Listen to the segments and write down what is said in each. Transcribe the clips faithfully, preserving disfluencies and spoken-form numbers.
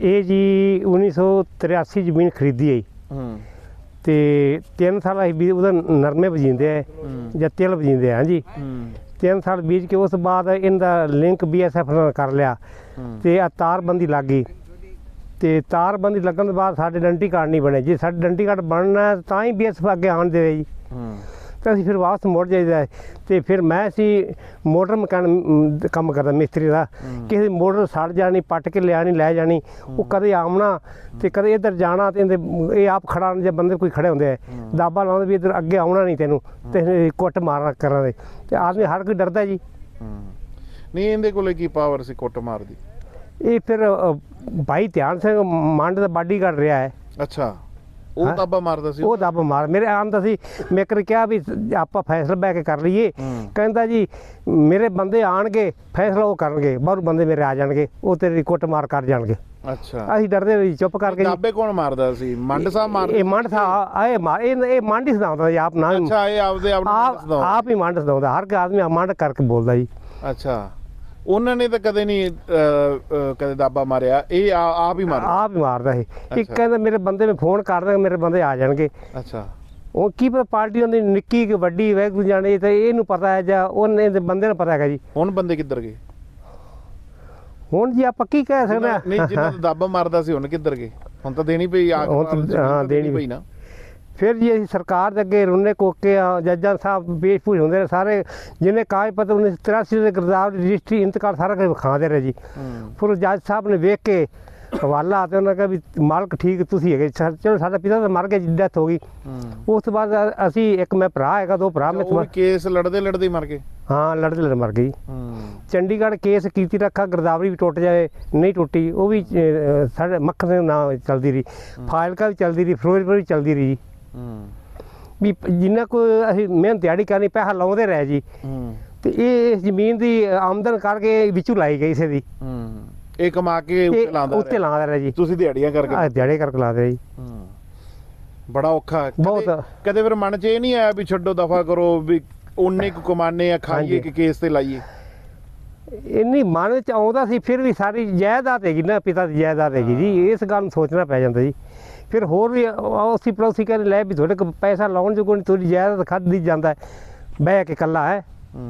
ਇਹ ਜੀ ਉੱਨੀ ਸੌ ਤਰਿਆਸੀ ਜ਼ਮੀਨ ਖਰੀਦੀ ਹੈ ਹੂੰ ਤੇ ਤਿੰਨ ਸਾਲ ਅਸੀਂ ਵੀ ਉਹਦਾ ਨਰਮੇ ਬੀਜਦੇ ਆ ਜਾਂ ਤਿਲ ਬੀਜਦੇ ਆ ਜੀ। ਤਿੰਨ ਸਾਲ ਬੀਜ ਕੇ ਉਸ ਤੋਂ ਬਾਅਦ ਇਹਦਾ ਲਿੰਕ ਬੀ ਐਸ ਐਫ ਨਾਲ ਕਰ ਲਿਆ ਤੇ ਆ ਤਾਰਬੰਦੀ ਲੱਗ ਗਈ ਤੇ ਤਾਰਬੰਦੀ ਲੱਗਣ ਤੋਂ ਬਾਅਦ ਸਾਡੇ ਡੰਟੀ ਕਾਰਡ ਨਹੀਂ ਬਣੇ। ਜੇ ਸਾਡੇ ਡੰਟੀ ਕਾਰਡ ਬਣਨਾ ਤਾਂ ਹੀ ਬੀ ਐਸ ਐਫ ਅੱਗੇ ਆਉਣ ਦੇਵੇ ਜੀ। तो असीं फिर वापस मुड़ जाइदा है। तो फिर मैं सी मोटर मकान काम करदा मिस्त्री का, किसी मोटर सड़ जानी पट के लिया लै जानी, वो कदे आमना तो कदे इधर जाना तो ये आप खड़ा जब बंदे कोई खड़े होंगे दाबा लाते भी इधर अगे आना नहीं तेनों तो कुट मारना करा दे तो आदमी हर कोई डरदा जी। नहीं इहदे कोले की पावर सी कुट मार दी? ये फिर भाई ध्यान सिंह मंड दा बाडी गार्ड रहा है। अच्छा ਉਹ ਦਾਬਾ ਮਾਰਦਾ ਸੀ? ਉਹ ਦਾਬਾ ਮਾਰ ਮੇਰੇ ਆਂਦਾ ਸੀ। ਮੈਂ ਕਰ ਕਿਹਾ ਵੀ ਆਪਾਂ ਫੈਸਲਾ ਬੈ ਕੇ ਕਰ ਲਈਏ। ਕਹਿੰਦਾ ਜੀ ਮੇਰੇ ਬੰਦੇ ਆਣਗੇ ਫੈਸਲਾ ਉਹ ਕਰਨਗੇ, ਬਾਹਰੋਂ ਬੰਦੇ ਮੇਰੇ ਆ ਜਾਣਗੇ ਉਹ ਤੇਰੀ ਕੁੱਟ ਮਾਰ ਕਰ ਜਾਣਗੇ। ਅੱਛਾ ਅਸੀਂ ਡਰਦੇ ਵੀ ਚੁੱਪ ਕਰਕੇ। ਦਾਬੇ ਕੌਣ ਮਾਰਦਾ ਸੀ? ਮੰਡ ਸਾਹਿਬ ਮਾਰਦਾ? ਇਹ ਮੰਡ ਸਾਹਿਬ ਆਏ ਮਾਰ ਇਹ ਇਹ ਮੰਡ ਹੀ ਸਦਾਉਂਦਾ ਜੀ ਆਪ ਨਾ। ਅੱਛਾ ਇਹ ਆਪਦੇ ਆਪ ਆਪ ਹੀ ਮੰਡ ਸਦਾਉਂਦਾ, ਹਰ ਆਦਮੀ ਮੰਡ ਕਰਕੇ ਬੋਲਦਾ ਜੀ। ਅੱਛਾ ਉਹਨਾਂ ਨੇ ਤਾਂ ਕਦੇ ਨਹੀਂ ਕਦੇ ਦਾਬਾ ਮਾਰਿਆ, ਇਹ ਆਪ ਹੀ ਮਾਰਦਾ? ਆਪ ਹੀ ਮਾਰਦਾ ਸੀ। ਇੱਕ ਕਹਿੰਦਾ ਮੇਰੇ ਬੰਦੇ ਮੈਂ ਫੋਨ ਕਰਦਾ ਮੇਰੇ ਬੰਦੇ ਆ ਜਾਣਗੇ। ਅੱਛਾ ਉਹ ਕੀ ਪਤਾ ਪਾਰਟੀ ਹੁੰਦੀ ਨਿੱਕੀ ਕਿ ਵੱਡੀ ਵੈਗੂ ਜਾਣੇ ਤਾਂ ਇਹਨੂੰ ਪਤਾ ਹੈ ਜਾਂ ਉਹਨੇ ਬੰਦੇ ਨੂੰ ਪਤਾ ਹੈਗਾ ਜੀ। ਹੁਣ ਬੰਦੇ ਕਿੱਧਰ ਗਏ? ਹੁਣ ਜੀ ਆਪਾਂ ਕੀ ਕਹਿ ਸਕਦੇ ਹਾਂ। ਨਹੀਂ ਜਿਹਨਾਂ ਦਾ ਦਾਬਾ ਮਾਰਦਾ ਸੀ ਹੁਣ ਕਿੱਧਰ ਗਏ? ਹੁਣ ਤਾਂ ਦੇਣੀ ਪਈ। ਹਾਂ ਦੇਣੀ ਪਈ ਨਾ। फिर जी असीं सरकार के अगे रुने कोके जजा साहब पेशपूश होंगे सारे जिन्हें कागज पत्र उन्नीस सौ तिरासी के गिरदावरी रजिस्ट्री इंतकाल सारा कुछ विखाते रहे जी। फिर जज साहब ने वेख के हवाला आते उन्होंने कहा भी मालक ठीक तुसीं है चलो साडा पिता तो मर गया, डेथ हो गई। उस तो बाद असी एक मैं भरा है दो भरा में केस लड़ते लड़ते मर गए। हाँ लड़ते लड़ते मर गई। चंडीगढ़ केस कीती रखा गिरदावरी भी टुट जाए नहीं टुटी वो भी साढ़े मक्खन सिंह नाम चलती रही, फाइलका भी चलती रही, फिरोजपुर भी चलती रही जी। भी जिन्ना को असीं मेहनत दिहाड़ी करनी पैसा लाउंदे रहे जी तो ये इस जमीन की आमदन करके विचों लाई गई इसे दी ਇਹ ਕਮਾ ਕੇ ਉੱਤੇ ਲਾਉਂਦਾ ਉੱਤੇ ਲਾਉਂਦਾ ਰਿਹਾ ਜੀ। ਤੁਸੀਂ ਦਿਹਾੜੀਆਂ ਕਰਕੇ? ਆ ਦਿਹਾੜੇ ਕਰਕੇ ਲਾਉਂਦੇ ਰਹੇ ਜੀ। ਬੜਾ ਔਖਾ ਬਹੁਤ। ਕਦੇ ਫਿਰ ਮਨ 'ਚ ਇਹ ਨਹੀਂ ਆਇਆ ਵੀ ਛੱਡੋ ਦਫਾ ਕਰੋ ਵੀ ਉਹਨੇ ਕੁ ਕਮਾਨੇ ਆ ਖਾਈਏ ਕਿ ਕੇਸ ਤੇ ਲਾਈਏ? ਇੰਨੀ ਮਨ ਵਿੱਚ ਆਉਂਦਾ ਸੀ ਫਿਰ ਵੀ ਸਾਰੀ ਜਾਇਦਾਦ ਹੈਗੀ ਨਾ ਪਿਤਾ ਦੀ ਜਾਇਦਾਦ ਹੈਗੀ ਜੀ, ਇਸ ਗੱਲ ਨੂੰ ਸੋਚਣਾ ਪੈ ਜਾਂਦਾ ਜੀ। ਫਿਰ ਹੋਰ ਵੀ ਅਸੀਂ ਪੜੋਸੀ ਕਹਿੰਦੇ ਲੈ ਵੀ ਤੁਹਾਡੇ ਕੋਲ ਪੈਸਾ ਲਾਉਣ ਜੋ ਕੋਈ ਥੋੜੀ ਜਾਇਦਾਦ ਖਾਦੀ ਜਾਂਦਾ ਬਹਿ ਕੇ ਇਕੱਲਾ ਹੈ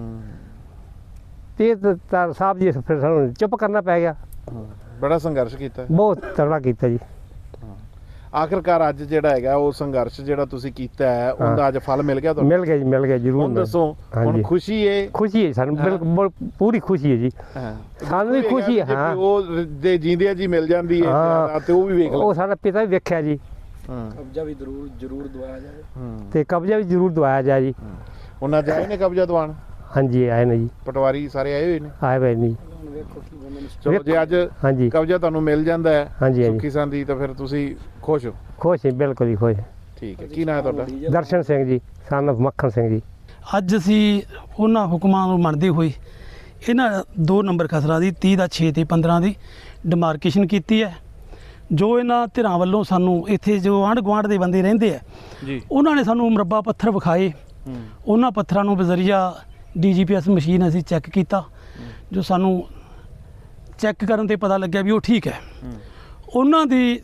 ਤੇ ਤਾਂ ਸਾਹਿਬ ਜੀ ਫਿਰ ਸਾਨੂੰ ਚੁੱਪ ਕਰਨਾ ਪੈ ਗਿਆ। ਬੜਾ ਸੰਘਰਸ਼ ਕੀਤਾ? ਬਹੁਤ ਤਗੜਾ ਕੀਤਾ ਜੀ। ਆਖਿਰਕਾਰ ਅੱਜ ਜਿਹੜਾ ਹੈਗਾ ਉਹ ਸੰਘਰਸ਼ ਜਿਹੜਾ ਤੁਸੀਂ ਕੀਤਾ ਹੈ ਉਹਦਾ ਅੱਜ ਫਲ ਮਿਲ ਗਿਆ ਤੁਹਾਨੂੰ? ਮਿਲ ਗਿਆ ਜੀ ਮਿਲ ਗਿਆ ਜ਼ਰੂਰ। ਹੁਣ ਦੱਸੋ ਹੁਣ ਖੁਸ਼ੀ ਹੈ? ਖੁਸ਼ੀ ਹੈ ਸਾਨੂੰ ਬਿਲਕੁਲ ਪੂਰੀ ਖੁਸ਼ੀ ਹੈ ਜੀ। ਸਾਨੂੰ ਵੀ ਖੁਸ਼ੀ ਹੈ। ਹਾਂ ਉਹ ਦੇ ਜਿੰਦਿਆਂ ਜੀ ਮਿਲ ਜਾਂਦੀ ਹੈ ਤੇ ਉਹ ਵੀ ਵੇਖ ਲਓ। ਉਹ ਸਾਡਾ ਪਿਤਾ ਵੀ ਵੇਖਿਆ ਜੀ। ਕਬਜ਼ਾ ਵੀ ਜ਼ਰੂਰ ਜ਼ਰੂਰ ਦਵਾਇਆ ਜਾਵੇ ਤੇ ਕਬਜ਼ਾ ਵੀ ਜ਼ਰੂਰ ਦਵਾਇਆ ਜਾਏ ਜੀ। ਉਹਨਾਂ ਜਾਏ ਨੇ ਕਬਜ਼ਾ ਦਵਾਣ? ਹਾਂਜੀ ਆਏ ਨੇ ਜੀ, ਪਟਵਾਰੀ ਸਾਰੇ ਆਏ ਹੋਏ ਨੇ? ਆਏ ਹੋਏ ਨੇ। ਚਲੋ ਜੇ ਅੱਜ ਹਾਂਜੀ ਕਬਜ਼ਾ ਤੁਹਾਨੂੰ ਮਿਲ ਜਾਂਦਾ ਹੈ ਹਾਂਜੀ ਸੁੱਖੀ ਸੰਦੀ ਤਾਂ ਫਿਰ ਤੁਸੀਂ ਖੁਸ਼ ਹੋ? ਖੁਸ਼ ਹਾਂ ਬਿਲਕੁਲ ਹੀ ਖੁਸ਼। ਠੀਕ ਹੈ ਕੀ ਨਾਮ ਹੈ ਤੁਹਾਡਾ? Darshan Singh ji son of Makhan Singh ji. ਅੱਜ ਅਸੀਂ ਉਹਨਾਂ ਹੁਕਮਾਂ ਨੂੰ ਮੰਨਦੇ ਹੋਏ ਇਹਨਾਂ ਦੋ ਨੰਬਰ ਖਸਰਾ ਦੀ ਤੀਹ ਦਾ ਛੇ ਤੇ ਪੰਦਰਾਂ ਦੀ ਡਿਮਾਰਕੇਸ਼ਨ ਕੀਤੀ ਹੈ। ਜੋ ਇਹਨਾਂ ਧਿਰਾਂ ਵੱਲੋਂ ਸਾਨੂੰ ਇੱਥੇ ਜੋ ਆਂਢ ਗੁਆਂਢ ਦੇ ਬੰਦੇ ਰਹਿੰਦੇ ਆ ਜੀ ਉਹਨਾਂ ਨੇ ਸਾਨੂੰ ਮੁਰੱਬਾ ਪੱਥਰ ਵਿਖਾਏ। ਉਹਨਾਂ ਪੱਥਰਾਂ ਨੂੰ ਬਜ਼ਰੀਆ D G P S machine ਅਸੀਂ ਚੈੱਕ ਕੀਤਾ, ਜੋ ਸਾਨੂੰ ਚੈੱਕ ਕਰਨ 'ਤੇ ਪਤਾ ਲੱਗਿਆ ਵੀ ਉਹ ਠੀਕ ਹੈ। ਉਹਨਾਂ ਦੀ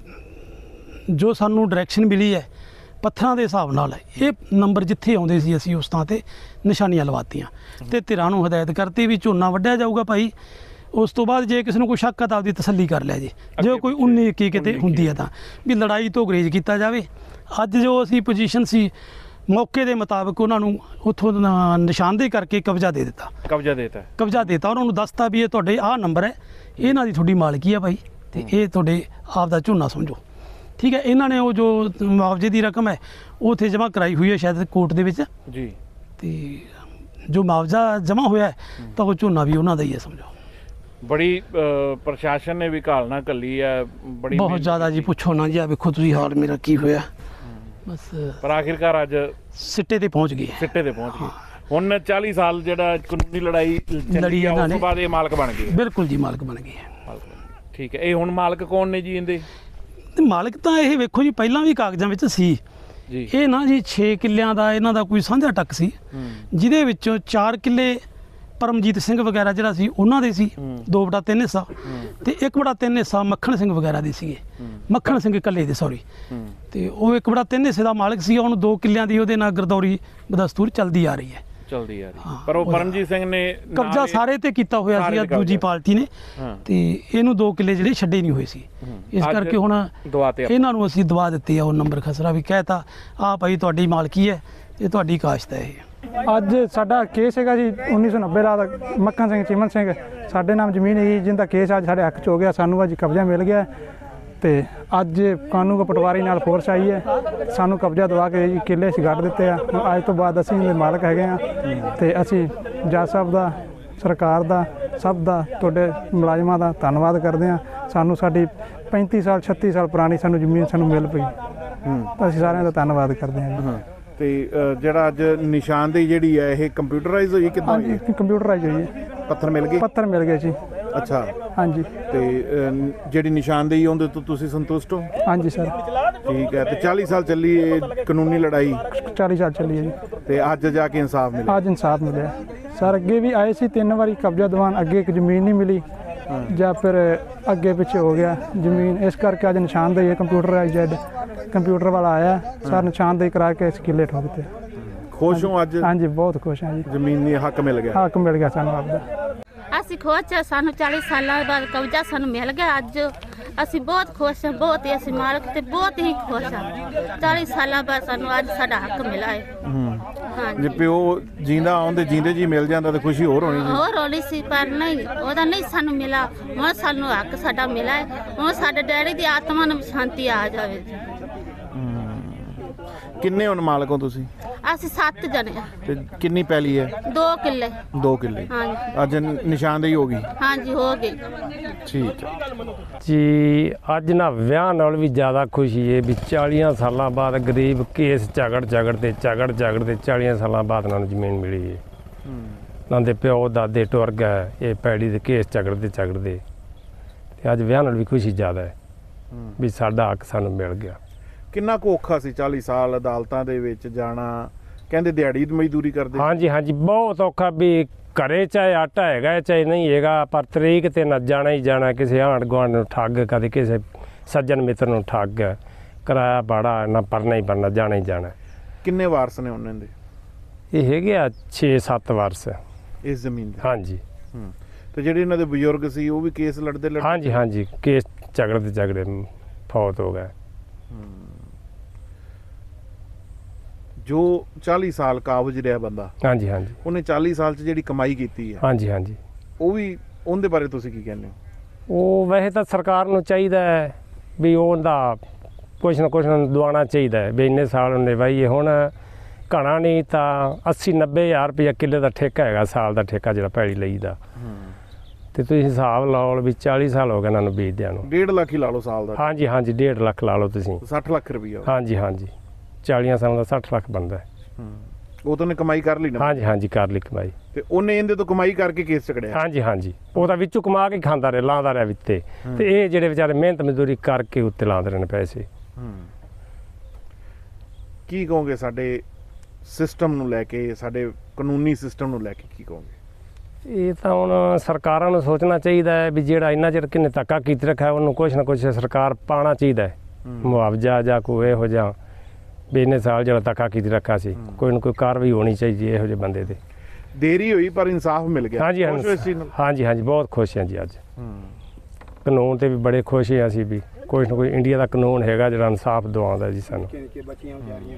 ਜੋ ਸਾਨੂੰ ਡਾਇਰੈਕਸ਼ਨ ਮਿਲੀ ਹੈ ਪੱਥਰਾਂ ਦੇ ਹਿਸਾਬ ਨਾਲ ਇਹ ਨੰਬਰ ਜਿੱਥੇ ਆਉਂਦੇ ਸੀ ਅਸੀਂ ਉਸ ਥਾਂ 'ਤੇ ਨਿਸ਼ਾਨੀਆਂ ਲਵਾਤੀਆਂ ਅਤੇ ਧਿਰਾਂ ਨੂੰ ਹਦਾਇਤ ਕਰਤੀ ਵੀ ਝੋਨਾ ਵੱਢਿਆ ਜਾਊਗਾ ਭਾਈ। ਉਸ ਤੋਂ ਬਾਅਦ ਜੇ ਕਿਸੇ ਨੂੰ ਕੋਈ ਸ਼ੱਕ ਆ ਤਾਂ ਆਪਦੀ ਤਸੱਲੀ ਕਰ ਲਿਆ ਜੀ, ਜੇ ਕੋਈ ਉੱਨੀ ਇੱਕੀ ਕਿਤੇ ਹੁੰਦੀ ਹੈ ਤਾਂ ਵੀ ਲੜਾਈ ਤੋਂ ਗਰੇਜ਼ ਕੀਤਾ ਜਾਵੇ। ਅੱਜ ਜੋ ਅਸੀਂ ਪੋਜੀਸ਼ਨ ਸੀ ਮੌਕੇ ਦੇ ਮੁਤਾਬਕ ਉਹਨਾਂ ਨੂੰ ਉੱਥੋਂ ਨਿਸ਼ਾਨਦੇਹੀ ਕਰਕੇ ਕਬਜ਼ਾ ਦੇ ਦਿੱਤਾ। ਕਬਜ਼ਾ ਦੇ ਦਿੱਤਾ? ਕਬਜ਼ਾ ਦੇ ਦਿੱਤਾ। ਉਹਨਾਂ ਨੂੰ ਦੱਸਤਾ ਵੀ ਇਹ ਤੁਹਾਡੇ ਆਹ ਨੰਬਰ ਹੈ, ਇਹਨਾਂ ਦੀ ਤੁਹਾਡੀ ਮਾਲਕੀ ਆ ਭਾਈ ਅਤੇ ਇਹ ਤੁਹਾਡੇ ਆਪ ਦਾ ਝੋਨਾ ਸਮਝੋ। ਠੀਕ ਹੈ। ਇਹਨਾਂ ਨੇ ਉਹ ਜੋ ਮੁਆਵਜ਼ੇ ਦੀ ਰਕਮ ਹੈ ਉਹ ਉੱਥੇ ਜਮ੍ਹਾਂ ਕਰਾਈ ਹੋਈ ਹੈ ਸ਼ਾਇਦ ਕੋਰਟ ਦੇ ਵਿੱਚ ਜੀ, ਅਤੇ ਜੋ ਮੁਆਵਜ਼ਾ ਜਮ੍ਹਾਂ ਹੋਇਆ ਹੈ ਤਾਂ ਉਹ ਝੋਨਾ ਵੀ ਉਹਨਾਂ ਦਾ ਹੀ ਹੈ ਸਮਝੋ। ਬੜੀ ਪ੍ਰਸ਼ਾਸਨ ਨੇ ਵੀ ਘਾਲਣਾ ਘੱਲੀ ਹੈ ਬੜੀ ਬਹੁਤ ਜ਼ਿਆਦਾ ਜੀ, ਪੁੱਛੋ ਨਾ ਜੀ। ਆ ਵੇਖੋ ਤੁਸੀਂ ਹਾਲ ਮੇਰਾ ਕੀ ਹੋਇਆ ਬਸ। ਪਰ ਆਖਿਰਕਾਰ ਅੱਜ ਸਿੱਟੇ ਤੇ ਪਹੁੰਚ ਗਏ ਸਿੱਟੇ ਤੇ ਪਹੁੰਚ ਗਏ। ਹੁਣ ਚਾਲੀ ਸਾਲ ਜਿਹੜਾ ਕਾਨੂੰਨੀ ਲੜਾਈ ਲੜੀ ਆ ਉਸ ਤੋਂ ਬਾਅਦ ਇਹ ਮਾਲਕ ਬਣ ਗਏ? ਬਿਲਕੁਲ ਜੀ ਮਾਲਕ ਬਣ ਗਏ। ਠੀਕ ਹੈ। ਇਹ ਹੁਣ ਮਾਲਕ ਕੌਣ ਨੇ ਜੀ ਇਹਦੇ? ਮਾਲਕ ਤਾਂ ਇਹ ਵੇਖੋ ਜੀ ਪਹਿਲਾਂ ਵੀ ਕਾਗਜ਼ਾਂ ਵਿੱਚ ਸੀ ਜੀ। ਇਹ ਨਾ ਜੀ ਛੇ ਕਿੱਲਿਆਂ ਦਾ ਇਹਨਾਂ ਦਾ ਕੋਈ ਸਾਂਝਾ ਟੱਕ ਸੀ ਜਿਹਦੇ ਵਿੱਚੋਂ ਚਾਰ ਕਿੱਲੇ ਪਰਮਜੀਤ ਸਿੰਘ ਵਗੈਰਾ ਜਿਹੜਾ ਸੀ ਉਹਨਾਂ ਦੇ ਸੀ ਦੋ ਬਟਾ ਤਿੰਨ ਹਿੱਸਾ ਤੇ ਇੱਕ ਬਟਾ ਤਿੰਨ ਹਿੱਸਾ ਮੱਖਣ ਸਿੰਘ ਵਗੈਰਾ ਦੇ ਸੀਗੇ ਮੱਖਣ ਸਿੰਘ ਇਕੱਲੇ ਦੇ ਸੌਰੀ ਤੇ ਉਹ ਇੱਕ ਬਟਾ ਤਿੰਨ ਹਿੱਸੇ ਦਾ ਮਾਲਕ ਸੀ ਹੁਣ ਦੋ ਕਿੱਲਿਆਂ ਦੀ ਉਹਦੇ ਨਾਲ ਗਰਦੌਰੀ ਬਦਸਤੂਰ ਚੱਲਦੀ ਆ ਰਹੀ ਹੈ ਚਲਦੀ ਆ ਰਹੀ ਪਰ ਉਹ ਪਰਮਜੀਤ ਸਿੰਘ ਨੇ ਕਬਜ਼ਾ ਸਾਰੇ ਤੇ ਕੀਤਾ ਹੋਇਆ ਸੀ ਦੂਜੀ ਪਾਰਟੀ ਨੇ ਤੇ ਇਹਨੂੰ ਦੋ ਕਿੱਲੇ ਜਿਹੜੇ ਛੱਡੇ ਨਹੀਂ ਹੋਏ ਸੀ ਇਸ ਕਰਕੇ ਹੁਣ ਇਹਨਾਂ ਨੂੰ ਅਸੀਂ ਦਵਾ ਦਿੱਤੇ ਆ ਉਹ ਨੰਬਰ ਖਸਰਾ ਵੀ ਕਹਿਤਾ ਆ ਭਾਈ ਤੁਹਾਡੀ ਮਾਲਕੀ ਹੈ ਇਹ ਤੁਹਾਡੀ ਕਾਸ਼ਤ ਹੈ ਇਹ ਅੱਜ ਸਾਡਾ ਕੇਸ ਹੈਗਾ ਜੀ ਉੱਨੀ ਸੌ ਨੱਬੇ ਦਾ ਮੱਖਣ ਸਿੰਘ ਚਿਮਨ ਸਿੰਘ ਸਾਡੇ ਨਾਮ ਜ਼ਮੀਨ ਹੈਗੀ ਜਿੰਦਾ ਕੇਸ ਅੱਜ ਸਾਡੇ ਹੱਕ 'ਚ ਹੋ ਗਿਆ ਸਾਨੂੰ ਅੱਜ ਕਬਜ਼ਾ ਮਿਲ ਗਿਆ ਤੇ ਅੱਜ ਕਾਨੂੰਨ ਕੋ ਪਟਵਾਰੀ ਨਾਲ ਫੋਰਸ ਆਈ ਹੈ ਸਾਨੂੰ ਕਬਜ਼ਾ ਦਵਾ ਕੇ ਜੀ ਕਿੱਲੇ ਅਸੀਂ ਗੱਡ ਦਿੱਤੇ ਆ ਅੱਜ ਤੋਂ ਬਾਅਦ ਅਸੀਂ ਇਹਦੇ ਮਾਲਕ ਹੈਗੇ ਆ ਤੇ ਅਸੀਂ ਜੱਜ ਸਾਹਿਬ ਦਾ ਸਰਕਾਰ ਦਾ ਸਭ ਦਾ ਤੁਹਾਡੇ ਮੁਲਾਜ਼ਮਾਂ ਦਾ ਧੰਨਵਾਦ ਕਰਦੇ ਆ ਸਾਨੂੰ ਸਾਡੀ ਪੈਂਤੀ ਸਾਲ ਛੱਤੀ ਸਾਲ ਪੁਰਾਣੀ ਸਾਨੂੰ ਜ਼ਮੀਨ ਸਾਨੂੰ ਮਿਲ ਪਈ ਤਾਂ ਅਸੀਂ ਸਾਰਿਆਂ ਦਾ ਧੰਨਵਾਦ ਕਰਦੇ ਹਾਂ ਜੀ ਤੇ ਜਿਹੜਾ ਅੱਜ ਨਿਸ਼ਾਨਦੇਹੀ ਜਿਹੜੀ ਹੈ ਇਹ ਕੰਪਿਊਟਰਾਈਜ਼ ਹੋਈ ਕਿੱਦਾਂ ਹੋਈ ਹਾਂਜੀ ਕੰਪਿਊਟਰਾਈਜ਼ ਹੋਈ ਹੈ ਪੱਥਰ ਮਿਲ ਗਏ ਪੱਥਰ ਮਿਲ ਗਏ ਜੀ ਅੱਛਾ ਹਾਂਜੀ ਤੇ ਜਿਹੜੀ ਨਿਸ਼ਾਨਦੇਹੀ ਉਹਦੇ ਤੋਂ ਤੁਸੀਂ ਸੰਤੁਸ਼ਟ ਹੋ ਹਾਂਜੀ ਸਰ ਠੀਕ ਹੈ ਤੇ ਚਾਲੀ ਸਾਲ ਚੱਲੀ ਇਹ ਕਾਨੂੰਨੀ ਲੜਾਈ ਚਾਲੀ ਸਾਲ ਚੱਲੀ ਹੈ ਜੀ ਤੇ ਅੱਜ ਜਾ ਕੇ ਇਨਸਾਫ ਮਿਲਿਆ ਅੱਜ ਇਨਸਾਫ ਮਿਲਿਆ ਸਰ ਅੱਗੇ ਵੀ ਆਏ ਸੀ ਤਿੰਨ ਵਾਰੀ ਕਬਜ਼ਾ ਦਿਵਾਨ ਅੱਗੇ ਇੱਕ ਜ਼ਮੀਨ ਨਹੀਂ ਮਿਲੀ ਜਾਂ ਫਿਰ ਅੱਗੇ ਪਿੱਛੇ ਹੋ ਗਿਆ ਜ਼ਮੀਨ ਇਸ ਕਰਕੇ ਅੱਜ ਨਿਸ਼ਾਨਦੇਹੀ ਹੈ ਕੰਪਿਊਟਰਾਈਜ਼ਡ ਕੰਪਿਊਟਰ ਵਾਲਾ ਆਇਆ ਸਰ ਨਿਸ਼ਾਨਦੇਹੀ ਕਰਾ ਕੇ ਅਸੀਂ ਕਿੱਲੇ ਠੋਕ ਦਿੱਤੇ ਖੁਸ਼ ਹੋ ਅੱਜ ਹਾਂਜੀ ਬਹੁਤ ਖੁਸ਼ ਹਾਂ ਜੀ ਜ਼ਮੀਨੀ ਹੱਕ ਮਿਲ ਗਿਆ ਹੱਕ ਮਿਲ ਗਿਆ ਸਾਨੂੰ ਆਪਦਾ ਅਸੀਂ ਖੁਸ਼ ਹਾਂ ਸਾਨੂੰ ਚਾਲੀ ਸਾਲਾਂ ਬਾਅਦ ਕਬਜ਼ਾ ਸਾਨੂੰ ਮਿਲ ਗਿਆ ਅੱਜ ਅਸੀਂ ਬਹੁਤ ਖੁਸ਼ ਹਾਂ ਬਹੁਤ ਹੀ ਅਸੀਂ ਮਾਲਕ ਤੇ ਬਹੁਤ ਹੀ ਖੁਸ਼ ਹਾਂ ਚਾਲੀ ਸਾਲਾਂ ਬਾਅਦ ਸਾਨੂੰ ਅੱਜ ਸਾਡਾ ਹੱਕ ਮਿਲਾ ਹੈ ਜੇ ਪਿਓ ਜਿੰਦਾ ਆਉਂਦੇ ਜਿੰਦੇ ਜੀ ਮਿਲ ਜਾਂਦਾ ਤਾਂ ਖੁਸ਼ੀ ਹੋਰ ਹੋਣੀ ਸੀ ਹੋਰ ਹੋਣੀ ਸੀ ਪਰ ਨਹੀਂ ਉਹਦਾ ਨਹੀਂ ਸਾਨੂੰ ਮਿਲਾ ਹੁਣ ਸਾਨੂੰ ਹੱਕ ਸਾਡਾ ਮਿਲਾ ਹੈ ਹੁਣ ਸਾਡੇ ਡੈਡੀ ਦੀ ਆਤਮਾ ਨੂੰ ਸ਼ਾਂਤੀ ਆ ਜਾਵੇ ਕਿੰਨੇ ਹੁਣ ਮਾਲਕ ਹੋ ਤੁਸੀਂ ਅਸੀਂ ਸੱਤ ਜਣੇ ਆ ਤੇ ਕਿੰਨੀ ਪੈਲੀ ਹੈ ਦੋ ਕਿੱਲੇ ਦੋ ਕਿੱਲੇ ਹਾਂਜੀ ਅੱਜ ਨਿਸ਼ਾਨਦੇਹੀ ਹੋ ਗਈ ਹਾਂਜੀ ਹੋ ਗਈ ਠੀਕ ਹੈ ਜੀ ਅੱਜ ਨਾ ਵਿਆਹ ਨਾਲ ਵੀ ਜ਼ਿਆਦਾ ਖੁਸ਼ੀ ਹੈ ਵੀ ਚਾਲੀਆਂ ਸਾਲਾਂ ਬਾਅਦ ਗਰੀਬ ਕੇਸ ਝਗੜ ਝਗੜ ਤੇ ਝਗੜ ਝਗੜ ਤੇ ਚਾਲੀਆਂ ਸਾਲਾਂ ਬਾਅਦ ਉਹਨਾਂ ਨੂੰ ਜ਼ਮੀਨ ਮਿਲੀ ਹੈ ਉਹਨਾਂ ਦੇ ਪਿਓ ਦਾਦੇ ਟੁਰ ਗਏ ਇਹ ਪੈੜੀ ਦੇ ਕੇਸ ਝਗੜਦੇ ਝਗੜਦੇ ਤੇ ਅੱਜ ਵਿਆਹ ਨਾਲ ਵੀ ਖੁਸ਼ੀ ਜ਼ਿਆਦਾ ਹੈ ਵੀ ਸਾਡਾ ਹੱਕ ਸਾਨੂੰ ਮਿਲ ਗਿਆ ਕਿੰਨਾ ਕੁ ਔਖਾ ਸੀ ਚਾਲੀ ਸਾਲ ਅਦਾਲਤਾਂ ਦੇ ਵਿੱਚ ਜਾਣਾ ਕਹਿੰਦੇ ਦਿਹਾੜੀ ਮਜ਼ਦੂਰੀ ਕਰਦੇ ਹਾਂਜੀ ਹਾਂਜੀ ਬਹੁਤ ਔਖਾ ਵੀ ਘਰੇ ਚਾਹੇ ਆਟਾ ਹੈਗਾ ਚਾਹੇ ਨਹੀਂ ਹੈਗਾ ਪਰ ਤਰੀਕ ਤੇ ਨਾ ਜਾਣਾ ਹੀ ਜਾਣਾ ਕਿਸੇ ਆਂਢ ਗੁਆਂਢ ਨੂੰ ਠੱਗ ਕਦੇ ਕਿਸੇ ਸੱਜਣ ਮਿੱਤਰ ਨੂੰ ਠੱਗ ਕਿਰਾਇਆ ਭਾੜਾ ਨਾ ਭਰਨਾ ਹੀ ਭਰਨਾ ਜਾਣਾ ਹੀ ਜਾਣਾ ਕਿੰਨੇ ਵਾਰਸ ਨੇ ਉਹਨਾਂ ਦੇ ਇਹ ਹੈਗੇ ਆ ਛੇ ਸੱਤ ਵਾਰਸ ਇਸ ਜ਼ਮੀਨ ਦੇ ਹਾਂਜੀ ਤੇ ਜਿਹੜੇ ਇਹਨਾਂ ਦੇ ਬਜ਼ੁਰਗ ਸੀ ਉਹ ਵੀ ਕੇਸ ਲੜਦੇ ਲੜਦੇ ਹਾਂਜੀ ਹਾਂਜੀ ਕੇਸ ਝਗੜਦੇ ਝਗੜੇ ਫੌਤ ਹੋ ਗਏ ਜੋ ਚਾਲੀ ਸਾਲ ਕਾਬਜ ਰਿਹਾ ਬੰਦਾ ਹਾਂਜੀ ਹਾਂਜੀ ਉਹਨੇ ਚਾਲੀ ਸਾਲ 'ਚ ਜਿਹੜੀ ਕਮਾਈ ਕੀਤੀ ਹੈ ਹਾਂਜੀ ਹਾਂਜੀ ਉਹ ਵੀ ਉਹਦੇ ਬਾਰੇ ਤੁਸੀਂ ਕੀ ਕਹਿੰਦੇ ਹੋ ਉਹ ਵੈਸੇ ਤਾਂ ਸਰਕਾਰ ਨੂੰ ਚਾਹੀਦਾ ਹੈ ਵੀ ਉਹਦਾ ਕੁਛ ਨਾ ਕੁਛ ਦਵਾਉਣਾ ਚਾਹੀਦਾ ਹੈ ਵੀ ਇੰਨੇ ਸਾਲ ਉਹਨੇ ਵਾਹੀਏ ਹੁਣ ਘਣਾ ਨਹੀਂ ਤਾਂ ਅੱਸੀ ਨੱਬੇ ਹਜ਼ਾਰ ਰੁਪਇਆ ਕਿੱਲੇ ਦਾ ਠੇਕਾ ਹੈਗਾ ਸਾਲ ਦਾ ਠੇਕਾ ਜਿਹੜਾ ਪੈਲੀ ਲਈ ਦਾ ਤੇ ਤੁਸੀਂ ਹਿਸਾਬ ਲਾਓ ਵੀ ਚਾਲੀ ਸਾਲ ਹੋ ਗਏ ਇਹਨਾਂ ਨੂੰ ਬੀਜਦਿਆਂ ਨੂੰ ਡੇਢ ਲੱਖ ਹੀ ਲਾ ਲਓ ਸਾਲ ਦਾ ਹਾਂਜੀ ਹਾਂਜੀ ਡੇਢ ਲੱਖ ਲਾ ਲਓ ਤੁਸੀਂ ਸੱਠ ਲੱਖ ਰੁਪਈਆ ਹਾਂਜੀ ਹਾਂਜੀ ਚਾਲੀਆਂ ਸਾਲਾਂ ਦਾ ਸੱਠ ਲੱਖ ਬਣਦਾ ਉਹ ਤਾਂ ਉਹਨੇ ਕਮਾਈ ਕਰ ਲਈ ਨਾ ਹਾਂਜੀ ਹਾਂਜੀ ਕਰ ਲਈ ਕਮਾਈ ਤੇ ਉਹਨੇ ਇਹਦੇ ਤੋਂ ਕਮਾਈ ਕਰਕੇ ਕੇਸ ਚਕੜਿਆ ਹਾਂਜੀ ਹਾਂਜੀ ਉਹ ਤਾਂ ਵਿੱਚੋਂ ਕਮਾ ਕੇ ਖਾਂਦਾ ਰਿਹਾ ਲਾਉਂਦਾ ਰਿਹਾ ਵਿੱਤੇ ਤੇ ਇਹ ਜਿਹੜੇ ਵਿਚਾਰੇ ਮਿਹਨਤ ਮਜ਼ਦੂਰੀ ਕਰਕੇ ਉੱਤੇ ਲਾਉਂਦੇ ਰਹੇ ਨੇ ਪੈਸੇ ਕੀ ਕਹੋਗੇ ਸਾਡੇ ਸਿਸਟਮ ਨੂੰ ਲੈ ਕੇ ਸਾਡੇ ਕਾਨੂੰਨੀ ਸਿਸਟਮ ਨੂੰ ਲੈ ਕੇ ਕੀ ਕਹੋਗੇ ਇਹ ਤਾਂ ਹੁਣ ਸਰਕਾਰਾਂ ਨੂੰ ਸੋਚਣਾ ਚਾਹੀਦਾ ਹੈ ਵੀ ਜਿਹੜਾ ਇੰਨਾ ਚਿਰ ਕਿੰਨੇ ਧੱਕਾ ਕੀਤੇ ਰੱਖਿਆ ਉਹਨੂੰ ਕੁਛ ਨਾ ਕੁਛ ਸਰਕਾਰ ਪਾਉਣਾ ਚਾਹੀਦਾ ਹੈ ਮੁਆਵਜ਼ਾ ਜਾਂ ਕੋਈ ਇਹੋ ਜਿਹਾ ਵੀ ਇੰਨੇ ਸਾਲ ਜਿਹੜਾ ਧੱਕਾ ਕੀਤੇ ਰੱਖਿਆ ਸੀ ਕੋਈ ਨਾ ਕੋਈ ਕਾਰਵਾਈ ਹੋਣੀ ਚਾਹੀਦੀ ਇਹੋ ਜਿਹੇ ਬੰਦੇ ਤੇ ਦੇਰੀ ਹੋਈ ਪਰ ਇਨਸਾਫ ਮਿਲ ਗਿਆ ਹਾਂਜੀ ਹਾਂਜੀ ਹਾਂਜੀ ਬਹੁਤ ਖੁਸ਼ ਹਾਂ ਜੀ ਅੱਜ ਕਾਨੂੰਨ ਤੇ ਵੀ ਬੜੇ ਖੁਸ਼ ਹਾਂ ਅਸੀਂ ਵੀ ਕੋਈ ਨਾ ਕੋਈ ਇੰਡੀਆ ਦਾ ਕਾਨੂੰਨ ਹੈਗਾ ਜਿਹੜਾ ਇਨਸਾਫ ਦਵਾਉਂਦਾ ਜੀ ਸਾਨੂੰ